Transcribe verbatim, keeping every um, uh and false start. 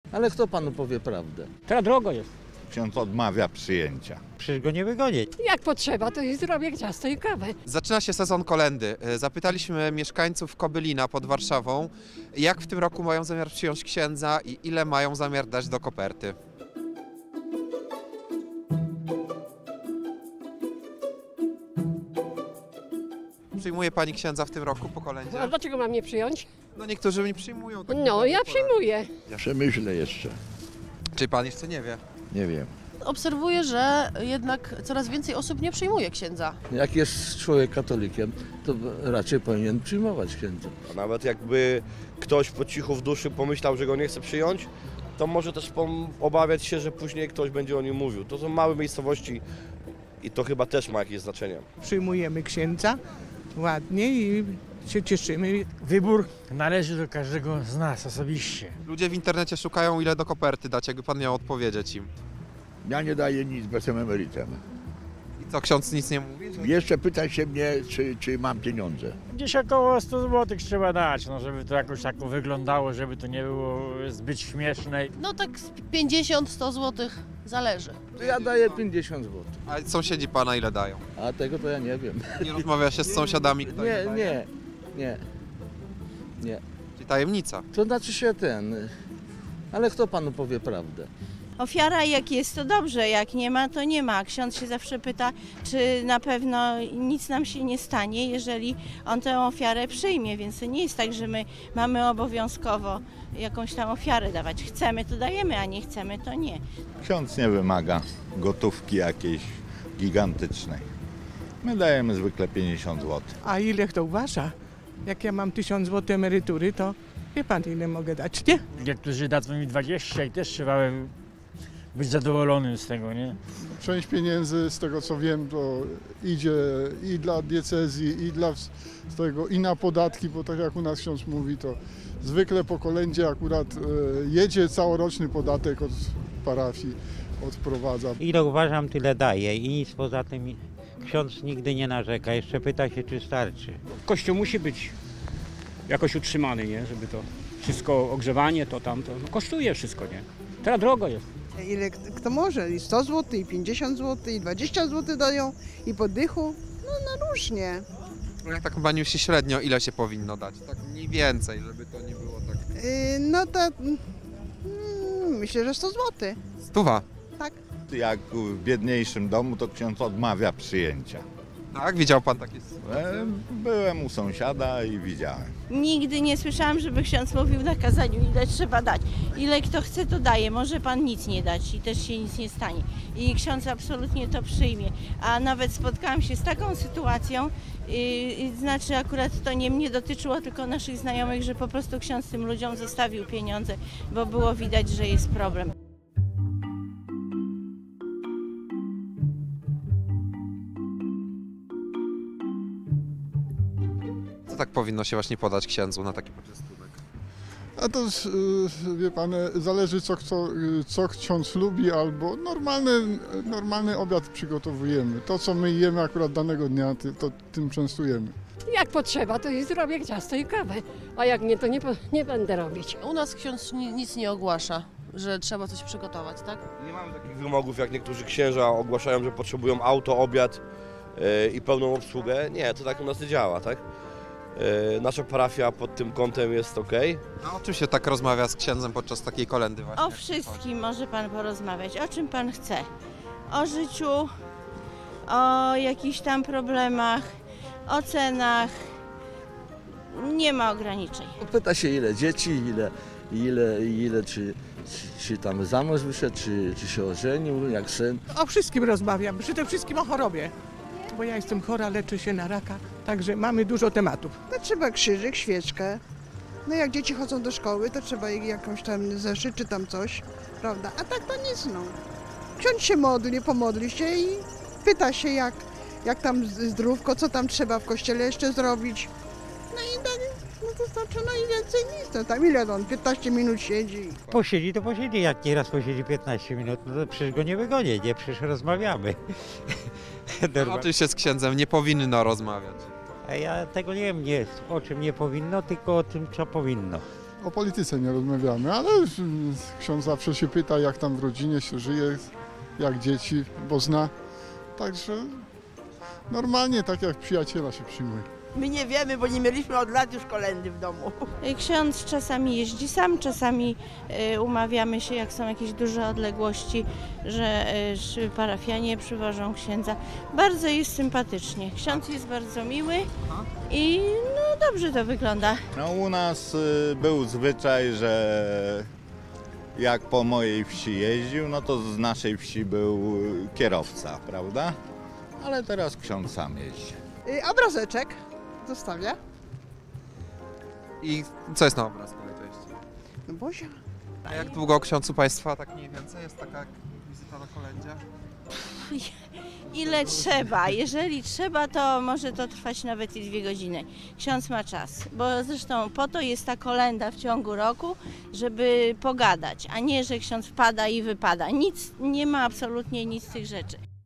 Ale kto panu powie prawdę? Teraz drogo jest. Ksiądz odmawia przyjęcia. Przecież go nie wygonię. Jak potrzeba, to i zrobię ciasto i kawę. Zaczyna się sezon kolędy. Zapytaliśmy mieszkańców Kobylina pod Warszawą, jak w tym roku mają zamiar przyjąć księdza i ile mają zamiar dać do koperty. Przyjmuje pani księdza w tym roku po kolędzie? A dlaczego mam nie przyjąć? No niektórzy nie przyjmują. Tak No, ja przyjmuję. Przemyślę jeszcze. Czy pan jeszcze nie wie? Nie wiem. Obserwuję, że jednak coraz więcej osób nie przyjmuje księdza. Jak jest człowiek katolikiem, to raczej powinien przyjmować księdza. A nawet jakby ktoś po cichu w duszy pomyślał, że go nie chce przyjąć, to może też obawiać się, że później ktoś będzie o nim mówił. To są małe miejscowości i to chyba też ma jakieś znaczenie. Przyjmujemy księdza ładnie i się cieszymy. Wybór należy do każdego z nas osobiście. Ludzie w internecie szukają, ile do koperty dać, jakby pan miał odpowiedzieć im. Ja nie daję nic, bo jestem emerytem. I co, ksiądz nic nie mówi? Że... Jeszcze pyta się mnie, czy, czy mam pieniądze. Gdzieś około sto złotych trzeba dać, no, żeby to jakoś tak wyglądało, żeby to nie było zbyt śmieszne. No tak z pięćdziesiąt do stu złotych zależy. To ja daję pięćdziesiąt złotych. A sąsiedzi pana ile dają? A tego to ja nie wiem. Nie rozmawia się z sąsiadami, kto ile Nie, daje? nie, nie, nie. Czyli tajemnica. To znaczy się ten... Ale kto panu powie prawdę? Ofiara jak jest, to dobrze, jak nie ma, to nie ma. Ksiądz się zawsze pyta, czy na pewno nic nam się nie stanie, jeżeli on tę ofiarę przyjmie, więc to nie jest tak, że my mamy obowiązkowo jakąś tam ofiarę dawać. Chcemy, to dajemy, a nie chcemy, to nie. Ksiądz nie wymaga gotówki jakiejś gigantycznej. My dajemy zwykle pięćdziesiąt złotych. A ile kto uważa? Jak ja mam tysiąc złotych emerytury, to wie pan, ile mogę dać, nie? Niektórzy dadzą mi dwadzieścia i też trzeba być zadowolonym z tego, nie? Część pieniędzy, z tego co wiem, to idzie i dla diecezji, i dla z tego, i na podatki, bo tak jak u nas ksiądz mówi, to zwykle po kolędzie akurat e, jedzie całoroczny podatek od parafii, odprowadza. Ile uważam, tyle daję i nic poza tym ksiądz nigdy nie narzeka. Jeszcze pyta się, czy starczy. Kościół musi być jakoś utrzymany, nie? Żeby to wszystko, ogrzewanie, to tamto, no kosztuje wszystko, nie? Teraz drogo jest. Ile kto może, i sto złotych, i pięćdziesiąt złotych, i dwadzieścia złotych dają, i po dychu, no, no różnie. Jak tak pani myśli średnio, ile się powinno dać? Tak mniej więcej, żeby to nie było tak... Yy, no to mm, myślę, że sto złotych. Stuwa. Tak. Jak w biedniejszym domu, to ksiądz odmawia przyjęcia. Tak? Widział pan takie sytuacje? E, Byłem u sąsiada i widziałem. Nigdy nie słyszałam, żeby ksiądz mówił na kazaniu, ile trzeba dać. Ile kto chce, to daje. Może pan nic nie dać i też się nic nie stanie. I ksiądz absolutnie to przyjmie. A nawet spotkałam się z taką sytuacją, yy, znaczy akurat to nie mnie dotyczyło, tylko naszych znajomych, że po prostu ksiądz tym ludziom zostawił pieniądze, bo było widać, że jest problem. Tak powinno się właśnie podać księdzu na taki poczęstunek. A to wie pan, zależy co, co, co ksiądz lubi, albo normalny, normalny obiad przygotowujemy. To co my jemy akurat danego dnia, to tym częstujemy. Jak potrzeba, to i zrobię ciasto i kawę. A jak nie, to nie, nie będę robić. U nas ksiądz nic nie ogłasza, że trzeba coś przygotować, tak? Nie mamy takich wymogów, jak niektórzy księża ogłaszają, że potrzebują auto, obiad yy, i pełną obsługę. Nie, to tak u nas nie działa, tak? Yy, nasza parafia pod tym kątem jest ok. A o czym się tak rozmawia z księdzem podczas takiej kolędy właśnie? O wszystkim może pan porozmawiać, o czym pan chce. O życiu, o jakichś tam problemach, o cenach. Nie ma ograniczeń. Pyta się, ile dzieci, ile, ile, ile czy, czy, czy tam za mąż wyszedł, czy, czy się ożenił, jak syn. O wszystkim rozmawiam, przede wszystkim o chorobie. Bo ja jestem chora, leczę się na raka, także mamy dużo tematów. No trzeba krzyżyk, świeczkę. No jak dzieci chodzą do szkoły, to trzeba ich jakąś tam zeszyt czy tam coś, prawda? A tak to nic, no. Ksiądz się modli, pomodli się i pyta się, jak, jak tam zdrówko, co tam trzeba w kościele jeszcze zrobić. No i tak, no to znaczy, no i więcej nic, no tam ile on, piętnaście minut siedzi. Posiedzi, to posiedzi. Jak nieraz posiedzi piętnaście minut, no to przecież go nie wygonię, nie? Przecież rozmawiamy. No, oczywiście z księdzem nie powinno rozmawiać. A ja tego nie wiem, nie, o czym nie powinno, tylko o tym, co powinno. o polityce nie rozmawiamy, ale mm, ksiądz zawsze się pyta, jak tam w rodzinie się żyje, jak dzieci, bo zna. Także normalnie, tak jak przyjaciela się przyjmuje. My nie wiemy, bo nie mieliśmy od lat już kolędy w domu. Ksiądz czasami jeździ sam, czasami y, umawiamy się, jak są jakieś duże odległości, że y, parafianie przywożą księdza. Bardzo jest sympatycznie. Ksiądz jest bardzo miły i no, dobrze to wygląda. No u nas y, był zwyczaj, że jak po mojej wsi jeździł, no to z naszej wsi był kierowca, prawda? Ale teraz ksiądz sam jeździ. Y, obrazeczek zostawia. I co jest na obrazku najczęściej? No Bozia. A jak długo ksiądz u Państwa tak mniej więcej jest taka wizyta na kolędzie? Ile trzeba. Jeżeli trzeba, to może to trwać nawet i dwie godziny. Ksiądz ma czas, bo zresztą po to jest ta kolęda w ciągu roku, żeby pogadać, a nie, że ksiądz wpada i wypada. Nic, nie ma absolutnie nic z tych rzeczy.